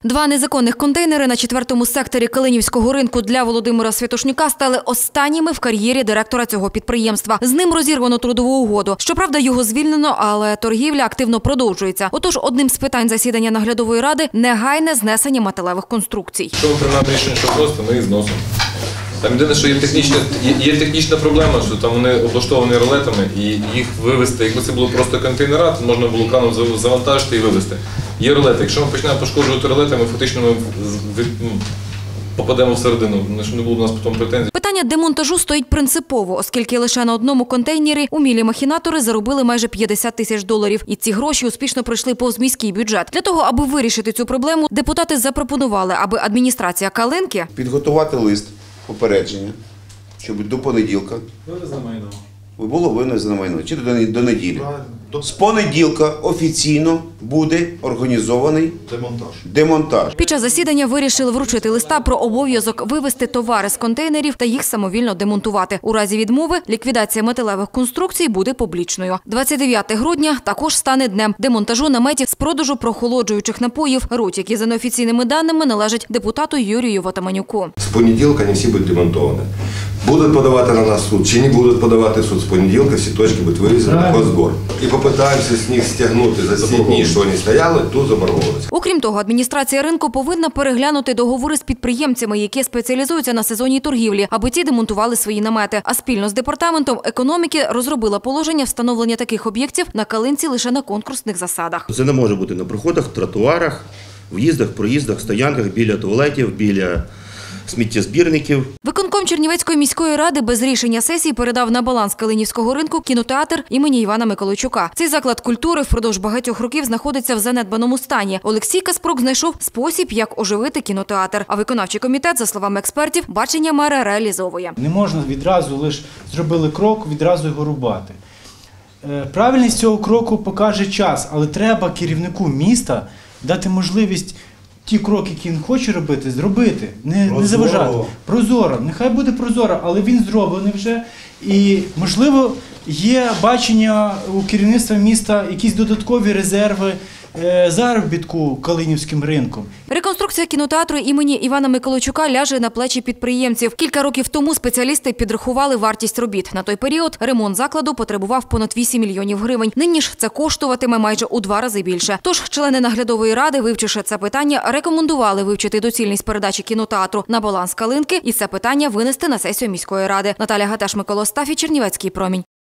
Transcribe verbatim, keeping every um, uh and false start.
Два незаконних контейнери на четвертому секторі Калинівського ринку для Володимира Святошнюка стали останніми в кар'єрі директора цього підприємства. З ним розірвано трудову угоду. Щоправда, його звільнено, але торгівля активно продовжується. Отож, одним з питань засідання наглядової ради – негайне знесення металевих конструкцій. Що ми приймаємо рішення, що просто ми їх зносимо. Там єдине, що є технічна, є, є технічна проблема, що там вони облаштовані ролетами і їх вивезти. Якби це було просто контейнера, то можна було краном завантажити і вивезти. Є ролети. Якщо ми почнемо пошкоджувати ролетами, фактично ми попадемо всередину, щоб не було у нас потім претензій. Питання демонтажу стоїть принципово, оскільки лише на одному контейнері умілі махінатори заробили майже п'ятдесят тисяч доларів. І ці гроші успішно пройшли повз міський бюджет. Для того, аби вирішити цю проблему, депутати запропонували, аби адміністрація Калинки підготувати лист попередження, щоб до понеділка було винесено майно, чи до, до неділі. З понеділка офіційно буде організований демонтаж. демонтаж. Під час засідання вирішили вручити листа про обов'язок вивезти товари з контейнерів та їх самовільно демонтувати. У разі відмови ліквідація металевих конструкцій буде публічною. двадцять дев'яте грудня також стане днем демонтажу наметів з продажу прохолоджуючих напоїв, руть, які за неофіційними даними належать депутату Юрію Ватаманюку. З понеділка вони всі будуть демонтовані. Будуть подавати на нас суд чи не будуть подавати суд, з понеділка всі точки будуть вивезені в Хозгор. І попитаємося з них стягнути за ці дні, що вони стояли, ту заборгованість. Окрім того, адміністрація ринку повинна переглянути договори з підприємцями, які спеціалізуються на сезонній торгівлі, аби ті демонтували свої намети. А спільно з департаментом економіки розробила положення встановлення таких об'єктів на Калинці лише на конкурсних засадах. Це не може бути на проходах, тротуарах, в'їздах, проїздах, стоянках, біля туалетів, біля сміттєзбірників. Виконком Чернівецької міської ради без рішення сесії передав на баланс Калинівського ринку кінотеатр імені Івана Миколайчука. Цей заклад культури впродовж багатьох років знаходиться в занедбаному стані. Олексій Каспрук знайшов спосіб, як оживити кінотеатр. А виконавчий комітет, за словами експертів, бачення мера реалізовує. Не можна відразу, лише зробили крок, відразу його рубати. Правильність цього кроку покаже час, але треба керівнику міста дати можливість ті кроки, які він хоче робити, зробити, не, не заважати. Прозоро. Нехай буде прозоро, але він зроблений вже. І, можливо, є бачення у керівництва міста, якісь додаткові резерви е, заробітку Калинівським ринком. Реконструкція кінотеатру імені Івана Миколайчука ляже на плечі підприємців. Кілька років тому спеціалісти підрахували вартість робіт. На той період ремонт закладу потребував понад вісім мільйонів гривень. Нині ж це коштуватиме майже у два рази більше. Тож члени наглядової ради, вивчивши це питання, рекомендували вивчити доцільність передачі кінотеатру на баланс Калинки і це питання винести на сесію міської ради. Наталя Гатеш, Микола Стафій, Чернівецький промінь.